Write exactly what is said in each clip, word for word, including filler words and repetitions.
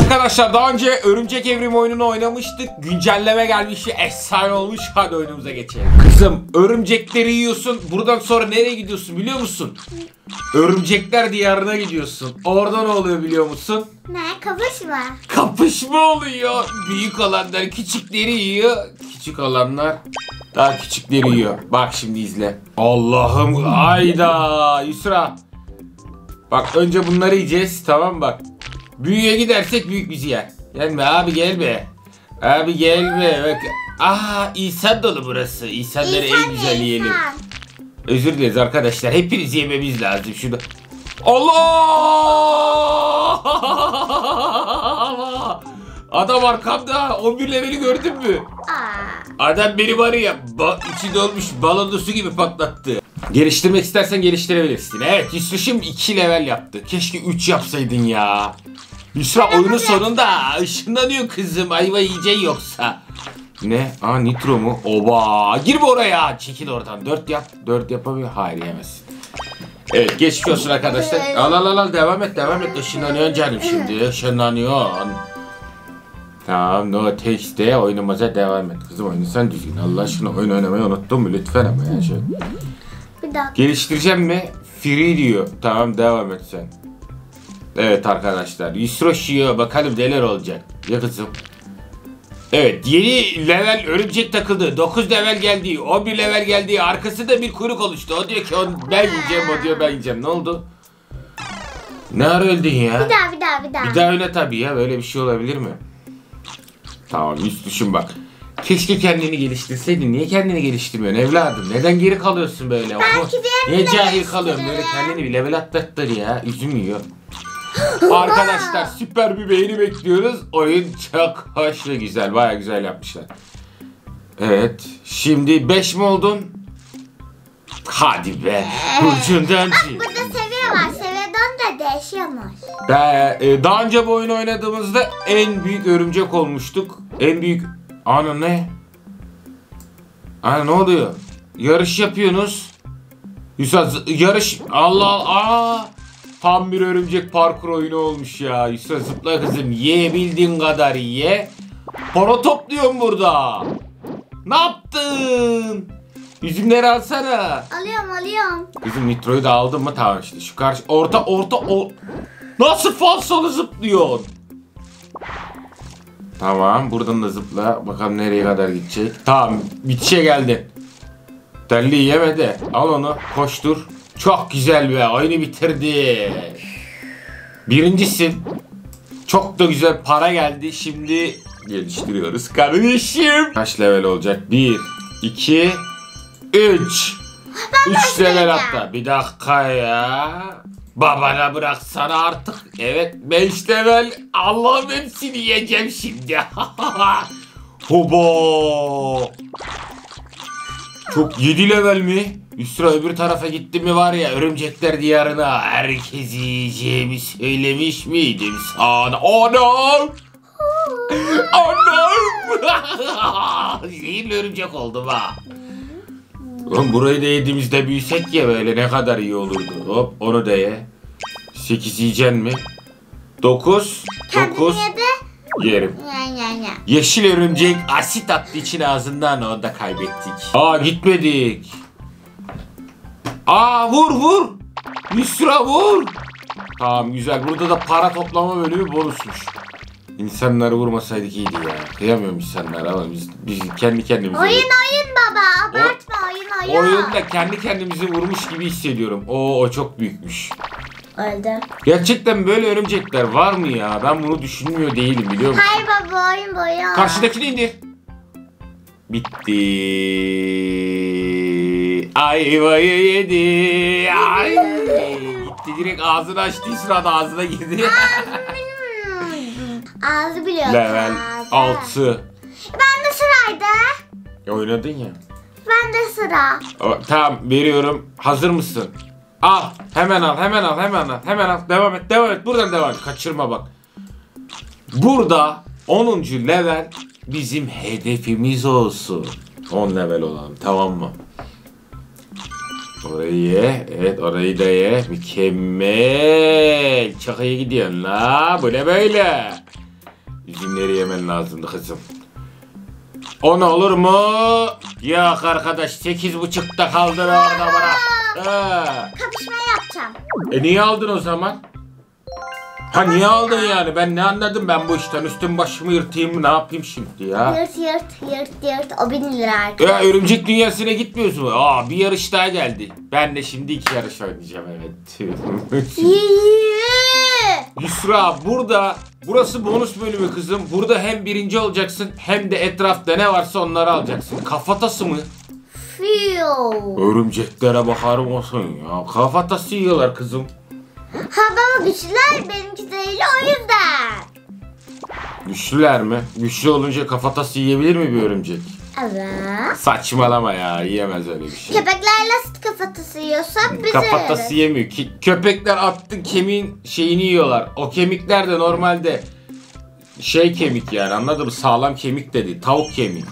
Arkadaşlar daha önce Örümcek Evrimi oyununu oynamıştık. Güncelleme gelmiş, efsane olmuş. Hadi oyunumuza geçelim. Kızım, örümcekleri yiyorsun. Buradan sonra nereye gidiyorsun biliyor musun? Örümcekler diyarına gidiyorsun. Orada ne oluyor biliyor musun? Ne? Kapışma. Kapışma oluyor. Büyük olanlar küçükleri yiyor. Küçük olanlar daha küçükleri yiyor. Bak şimdi izle. Allah'ım, ayda Yusra. Bak önce bunları yiyeceğiz, tamam bak. Büyüye gidersek büyük bizi yer. Gelme abi, gelme. Abi gelme. Bak. Aa, insan dolu burası. İnsanları İnsan en güzel insan. yiyelim. Özür dileriz arkadaşlar. Hepiniz yememiz lazım. Şurada. Allah! Adam arkamda. on bir leveli gördün mü? Aa. Adam beni var ya, içi dolmuş balon su gibi patlattı. Geliştirmek istersen geliştirebilirsin. Evet, Yusra şimdi iki level yaptı. Keşke üç yapsaydın ya. Yusra oyunun sonunda ışınlanıyor kızım. Ayva yiyeceksin yoksa. Ne? Aa, nitro mu? Oba! Girme oraya. Çekil oradan. dört yap. dört yapabiliyor. Hayır, yemezsin. Evet, geçmiş olsun arkadaşlar. Al al al, devam et devam et. Işınlanıyorsun canım şimdi. Işınlanıyorsun. Tamam, no text'te oynamaya devam et. Kızım oyunu sen düzgün. Allah aşkına oyun oynamayı unuttun mu? Lütfen ama ya şöyle. Bir dakika. Geliştireceğim mi? Free diyor. Tamam, devam et sen. Evet arkadaşlar. Yusroş yiyor. Bakalım neler olacak. Ya kızım. Evet, yeni level örümcek takıldı. dokuz level geldi. on bir level geldi. Arkasında bir kuyruk oluştu. O diyor ki ben yiyeceğim. O diyor ben yiyeceğim. Ne oldu? Ne ara öldün ya? Bir daha bir daha bir daha. Bir daha öyle tabii ya. Böyle bir şey olabilir mi? Tamam, üst düşün bak. Keşke kendini geliştirseydin. Niye kendini geliştirmiyorsun evladım? Neden geri kalıyorsun böyle? Belki de Niye cahil kalıyorsun? Böyle kendini bir level atlattır ya. Üzüm yiyor. Arkadaşlar süper bir beğeni bekliyoruz. Oyun çok hoş ve güzel. Baya güzel yapmışlar. Evet. Şimdi beş mi oldun? Hadi be. Ucundan Bak burada seviye var. Seviyeden de değişiyormuş. Daha, e, daha önce bu oyunu oynadığımızda en büyük örümcek olmuştuk. En büyük... Ana ne? Ana ne oluyor? Yarış yapıyorsunuz. Yusuf yarış... Allah Allah. Tam bir örümcek parkur oyunu olmuş ya. Yusuf zıpla kızım. Yiyebildiğin kadar ye. Para topluyorum burada. Ne yaptın? Üzümleri alsana. Alıyorum alıyorum. Kızım nitroyu da aldın mı? Tamam işte şu karşı orta orta o. Nasıl falsolu zıplıyorsun? Tamam, buradan da zıpla. Bakalım nereye kadar gidecek. Tamam, bitişe geldin. Telli yemedi. Al onu, koştur. Çok güzel be, oyunu bitirdi. Birincisin. Çok da güzel para geldi. Şimdi geliştiriyoruz kardeşim. Kaç level olacak? bir, iki, üç. üç level hatta. Bir dakika ya. Babana bıraksana artık. Evet, beş level. Allah'ım hepsini yiyeceğim şimdi. Hobo. Çok yedi level mi? Üstüne öbür tarafa gitti mi var ya, örümcekler diyarına herkesi yiyeceğimi söylemiş miydim sana? Anam! Anam! Zehirli örümcek oldum ha. Oğlum burayı da yediğimizde büyüsek ya böyle ne kadar iyi olurdu. Hop, onu da ye. sekiz yiyeceksin mi? dokuz. dokuz. Yerim. Ya ya ya. Yeşil örümcek asit attı için ağzından, onu da kaybettik. Aa, gitmedik. Aa, vur vur. Yusra vur. Tamam, güzel. Burada da para toplama bölümü bonusmuş. İnsanları vurmasaydık iyiydi ya. Kıyamıyorum insanlara ama biz, biz kendi kendimize... Oyun oyun baba, abartma, o, oyun oyun. Oyunda kendi kendimizi vurmuş gibi hissediyorum. Oo, o çok büyükmüş. Öldü. Gerçekten böyle örümcekler var mı ya? Ben bunu düşünmüyor değilim, biliyor musun? Hayır baba, oyun boyu. Karşıdakini indir. Bitti. Ayvayı yedi. Ay. Gitti direkt, ağzını açtı. Sırada ağzına girdi. Ağzı biliyor. Level altı. Ben de sıraydı. Oynadın ya. Ben de sıra. O, tamam, veriyorum. Hazır mısın? Al. Hemen al. Hemen al. Hemen al. Hemen al. Devam et. Devam et. Buradan devam et. Kaçırma bak. Burada onuncu level bizim hedefimiz olsun. on level olalım. Tamam mı? Orayı ye. Evet, orayı da ye. Mükemmel. Çok iyi gidiyorsun la. Bu ne böyle? üzümleri yemen lazımdı kızım. On olur mu? Yok arkadaş, sekiz buçukta kaldır orada bırak. Ha. Kapışma yapacağım. E niye aldın o zaman? Ha niye aldın yani? Ben ne anladım ben bu işten? Üstüm başımı yırtayım mı? Ne yapayım şimdi ya? Yırt yırt yırt yırt. O bin lira Ya arkadaşlar. örümcek dünyasına gitmiyoruz mu? Aa bir yarış daha geldi. Ben de şimdi iki yarış oynayacağım evet. Yusra burada, burası bonus bölümü kızım. Burada hem birinci olacaksın hem de etrafta ne varsa onları alacaksın. Kafatası mı? Fiyo. Örümceklere bakar mısın ya? Kafatası yiyorlar kızım. Ha baba güçlüler benimki değil o yüzden. Güçlüler mi? Güçlü olunca kafatası yiyebilir mi bir örümcek? Evet. Saçmalama ya, yiyemez öyle bir şey. Köpeklerle süt kafatası yiyorsak biz Kafatası yeriz. yemiyor ki. Köpekler attı kemiğin şeyini yiyorlar. O kemikler de normalde şey kemik yani, anladın mı? Sağlam kemik dedi. Tavuk kemiği.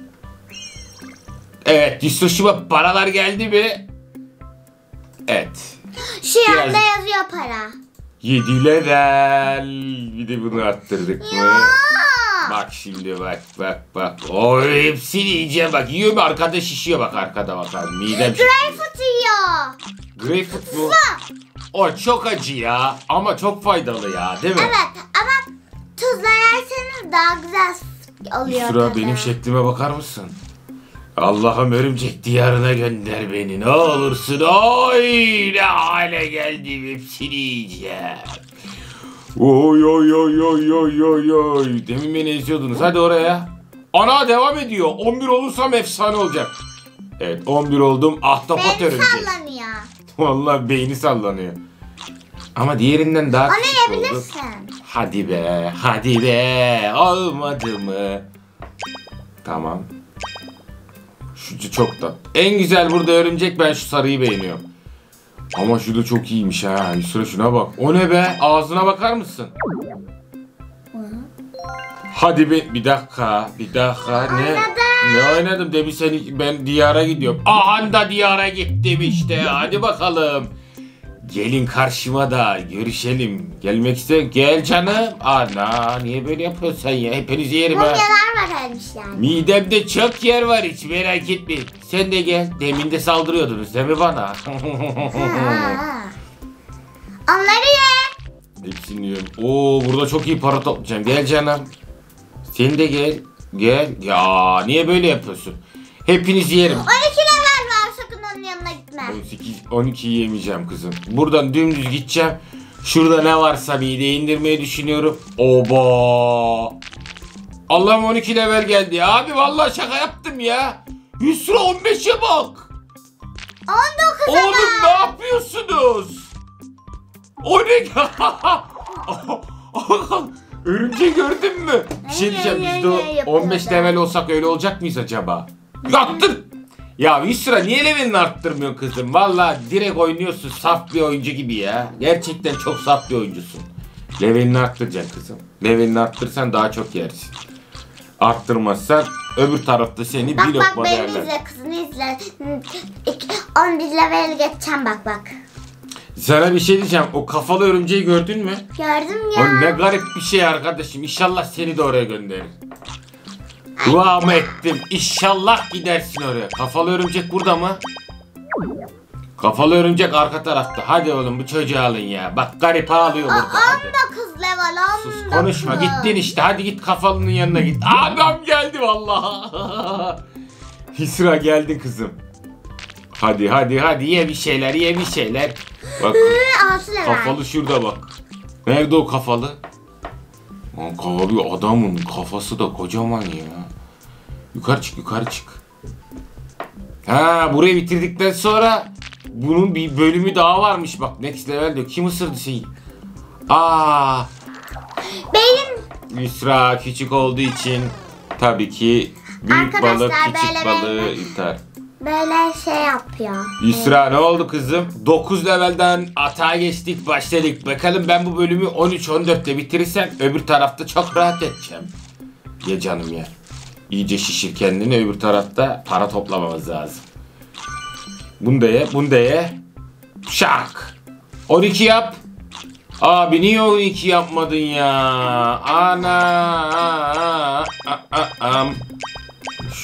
Evet, Yusuf'uma paralar geldi mi? Evet. Şu yanda Biraz- yazıyor para. yedi level. Bir de bunu arttırdık mı? Aa! Bak şimdi bak bak bak. O hepsini yiyeceğim bak. Yiyor mu? Arkada şişiyor bak, arkada bak. Abi. Midem şişiyor. Greyfurt yiyor. Greyfurt mu? O çok acı ya. Ama çok faydalı ya, değil mi? Evet ama tuzla yerseniz daha güzel oluyor Sıra tadı. benim şeklime bakar mısın? Allah'ım örümcek diyarına gönder beni. Ne olursun. Oy ne hale geldim. Hepsini yiyeceğim. Oy oy oy oy oy oy oy. Demin beni eziyordunuz. Hadi oraya. Ana devam ediyor. on bir olursam efsane olacak. Evet on bir oldum. Ahtapot Beni örümcek. sallanıyor. Vallahi beyni sallanıyor. Ama diğerinden daha Onu küçük oldu. yiyebilirsin. Hadi be, hadi be. Olmadı mı? Tamam. Şu çok da. En güzel burada örümcek, ben şu sarıyı beğeniyorum. Ama şu da çok iyiymiş ha. Yusra şuna bak. O ne be? Ağzına bakar mısın? Hadi be. Bir dakika. Bir dakika. Ne? Oynadım. Ne oynadım? Demin seni, ben diyara gidiyorum. Aha da diyara gittim işte. Hadi bakalım. Gelin karşıma da görüşelim. Gelmek ister. Gel canım. Ana niye böyle yapıyorsun sen ya? Hepinizi yerim ha. Mumyalar varmış yani. Midemde çok yer var, hiç merak etme. Sen de gel. Demin de saldırıyordunuz değil mi bana? Ha. Onları ye. Hepsini yiyorum. Oo burada çok iyi para toplayacağım. Gel canım. Sen de gel. Gel. Ya niye böyle yapıyorsun? Hepinizi yerim. on iki level var, sakın onun yanına gitme. on sekiz on iki yemeyeceğim kızım. Buradan dümdüz gideceğim. Şurada ne varsa mideye indirmeyi düşünüyorum. Oba. Allah'ım on iki level geldi. Abi vallahi şaka yaptım ya. Yusra on beşe bak. on dokuz Oğlum level. ne yapıyorsunuz? O ne? Örümceği gördün mü? Bir şey diyeceğim, biz de o on beş level olsak öyle olacak mıyız acaba? Yaktır! Ya Yusra niye levelini arttırmıyorsun kızım? Valla direkt oynuyorsun, saf bir oyuncu gibi ya. Gerçekten çok saf bir oyuncusun. Levelini arttıracaksın kızım. Levelini arttırırsan daha çok yersin. Arttırmazsan öbür tarafta seni Bak bir bak lokma beni derler. izle, kızını izle. on bir level geçeceğim, bak bak. Sana bir şey diyeceğim. O kafalı örümceği gördün mü? Gördüm O ya. ne garip bir şey arkadaşım. İnşallah seni de oraya gönderir. Duamı ettim. İnşallah gidersin oraya. Kafalı örümcek burada mı? Kafalı örümcek arka tarafta. Hadi oğlum bu çocuğu alın ya. Bak garip ağlıyor burada. Hadi. on dokuz level, on dokuz. Sus konuşma. Gittin işte. Hadi git kafalının yanına git. Adam geldi vallahi. Hisra geldin kızım. Hadi hadi hadi ye bir şeyler, ye bir şeyler. Bak. Hı, altı level. Kafalı şurada bak. Nerede o kafalı? Lan kafalı adamın kafası da kocaman ya. Yukarı çık, yukarı çık. Ha, burayı bitirdikten sonra bunun bir bölümü daha varmış bak. Next level diyor. Kim ısırdı seni? Aa, Benim Yusra küçük olduğu için tabii ki büyük Arkadaşlar, balık küçük böyle balığı böyle. yutar. böyle şey yapıyor. Yusra ne oldu kızım? dokuz levelden atağa geçtik, başladık. Bakalım ben bu bölümü on üç on dörtte bitirirsem öbür tarafta çok rahat edeceğim. Ye canım ya. İyice şişir kendini, öbür tarafta para toplamamız lazım. Bunu da ye, bunu da ye. Şak. on iki yap. Abi niye on iki yapmadın ya? Ana.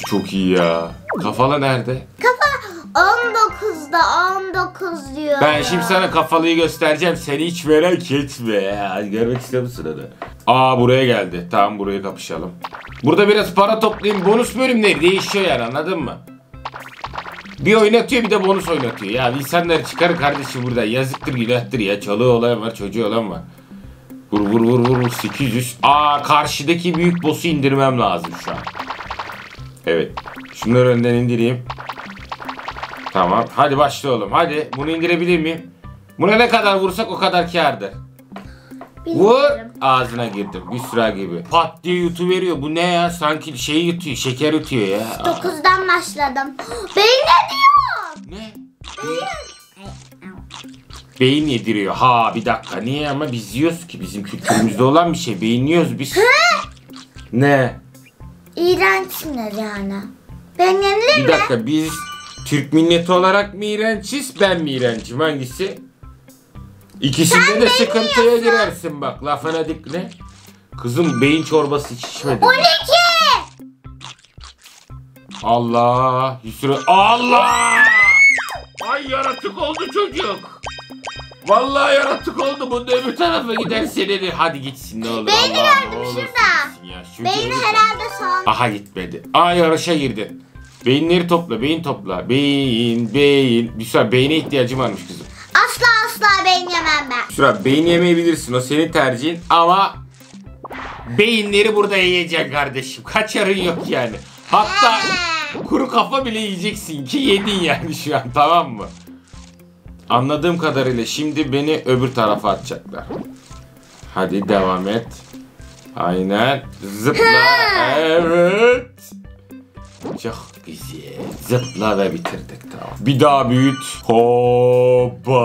çok iyi ya. Kafalı nerede? Kafa on dokuzda on dokuz diyor. Ben şimdi sana kafalıyı göstereceğim. Seni hiç merak etme. Hadi görmek istiyor musun onu? Aa buraya geldi. Tamam buraya kapışalım. Burada biraz para toplayayım. Bonus bölümleri değişiyor yani, anladın mı? Bir oynatıyor bir de bonus oynatıyor. Ya insanları çıkarın kardeşim burada. Yazıktır günahtır ya. Çoluğu olan var, çocuğu olan var. Vur vur vur vur sekiz yüz. Aa karşıdaki büyük boss'u indirmem lazım şu an. Evet. Şunları önden indireyim. Tamam. Hadi başlayalım. Hadi. Bunu indirebilir miyim? Buna ne kadar vursak o kadar kârdır. Vur. Ağzına girdim. Büsra gibi. Pat diye yutuveriyor. Bu ne ya? Sanki şeyi yutuyor. Şeker yutuyor ya. dokuzdan başladım. Beyin ne diyor? Ne? Beyin yediriyor. Ha bir dakika. Niye ama biz yiyoruz ki? Bizim kültürümüzde olan bir şey. Beyin yiyoruz biz. Ne? İğrençsinler yani. Ben yenilir Bir mi? dakika biz Türk milleti olarak mı iğrençiz, ben mi iğrencim, hangisi? İkisinde Sen de sıkıntıya beğeniyorsun. girersin bak, lafına dikle. Kızım beyin çorbası hiç içmedi. on iki. Allah Yusra, Allah! Ay yaratık oldu çocuk. Vallahi yaratık oldu, bunu öbür tarafa gider senin. Hadi gitsin ne olur. Beyni Allah'ım, gördüm ne olursun şurada. gitsin ya. Şu Beyni geri- herhalde son. Aha gitmedi. Aa yarışa girdi. Beyinleri topla, beyin topla. Beyin, beyin. Yusra beyne ihtiyacım varmış kızım. Asla asla beyin yemem ben. Yusra beyin yemeyebilirsin, o senin tercihin ama beyinleri burada yiyeceksin kardeşim. Kaçarın yok yani. Hatta kuru kafa bile yiyeceksin ki yedin yani şu an, tamam mı? Anladığım kadarıyla şimdi beni öbür tarafa atacaklar. Hadi devam et. Aynen. Zıpla. Evet. Çok güzel. Zıpla ve bitirdik, tamam. Bir daha büyüt. Hoppa.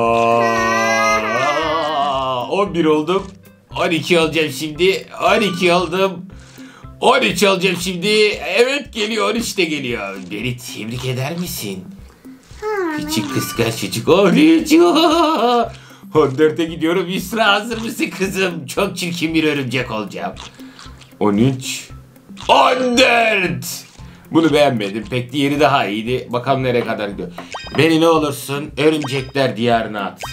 on bir oldum. on iki olacağım şimdi. on iki oldum. on üç olacağım şimdi. Evet geliyor, on üç de geliyor. Beni tebrik eder misin? Küçük kıskanç çocuk. on üç. on dörde gidiyorum. Yusra hazır mısın kızım? Çok çirkin bir örümcek olacağım. on üç. on dört. Bunu beğenmedim. Pek diğeri daha iyiydi. Bakalım nereye kadar gidiyor. Beni ne olursun örümcekler diyarına at.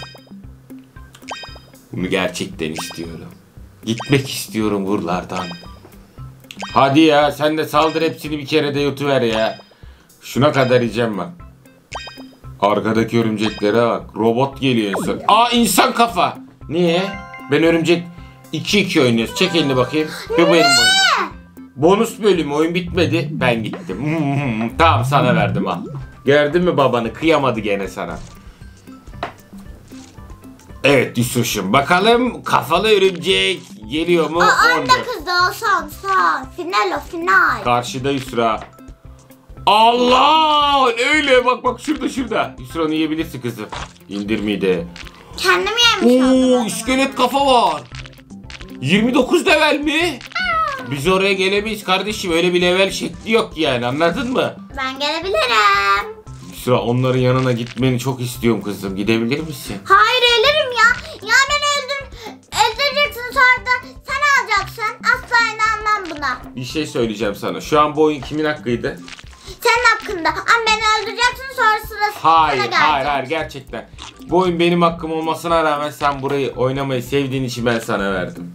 Bunu gerçekten istiyorum. Gitmek istiyorum buralardan. Hadi ya sen de saldır, hepsini bir kere de yutuver ya. Şuna kadar yiyeceğim bak. Arkadaki örümceklere bak. Robot geliyor insan. Aa insan kafa. Niye? Ben örümcek iki iki oynuyoruz. Çek elini bakayım. Ve bu benim oyunum. Bonus bölüm, oyun bitmedi. Ben gittim. Hmm, tamam sana verdim al. Gördün mü babanı? Kıyamadı gene sana. Evet Yusuf'cum. Bakalım kafalı örümcek geliyor mu? O on on dört. dokuzda o son son. Final o final. Karşıda Yusra. Allah! Öyle bak bak şurada şurada. Yusra onu yiyebilirsin kızım. İndir mide. Kendim yemiş oldum. Oo, iskelet kafa var. yirmi dokuz level mi? Biz oraya gelemeyiz kardeşim. Öyle bir level şekli yok yani, anladın mı? Ben gelebilirim. Yusra onların yanına gitmeni çok istiyorum kızım. Gidebilir misin? Hayır ölürüm ya. Ya ben öldüm. Öldüreceksin sonra da sen alacaksın. Asla inanmam buna. Bir şey söyleyeceğim sana. Şu an bu oyun kimin hakkıydı? Senin hakkında. Ama beni öldüreceksin sonra sırası Hayır, sana gelecek. hayır, hayır gerçekten. Bu oyun benim hakkım olmasına rağmen sen burayı oynamayı sevdiğin için ben sana verdim.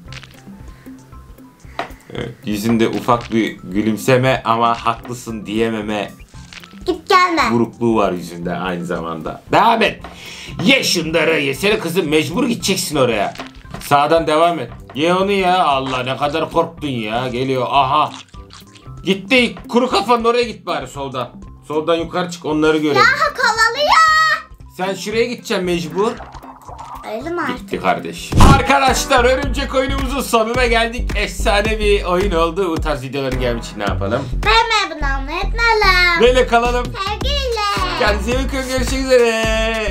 Evet, yüzünde ufak bir gülümseme ama haklısın diyememe Git gelme. burukluğu var yüzünde aynı zamanda. Devam et. Ye şunları, yesene kızım, mecbur gideceksin oraya. Sağdan devam et. Ye onu ya, Allah ne kadar korktun ya. Geliyor, aha. Gitti, kuru kafanın oraya git bari soldan. Soldan yukarı çık, onları görelim. Daha kalalı ya. Sen şuraya gideceksin mecbur. Öyle mi artık? Gitti kardeş. Arkadaşlar örümcek oyunumuzun sonuna geldik. Efsane bir oyun oldu. Bu tarz videoların gelmek için ne yapalım? Beğenmeyi, abone olmayı unutmayalım. Böyle kalalım. Sevgiyle. Kendinize iyi bakın. Görüşmek üzere.